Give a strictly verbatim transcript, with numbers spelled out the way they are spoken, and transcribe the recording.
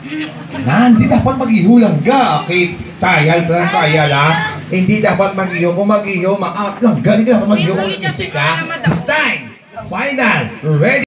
Na, hindi dapat mag-ihulang ka. Okay, kayal ka lang kayal ha. Hindi dapat mag-iho. Kung mag-iho, ma-out lang. Hindi dapat mag-iho kung isik ha. It's time. Final. Ready.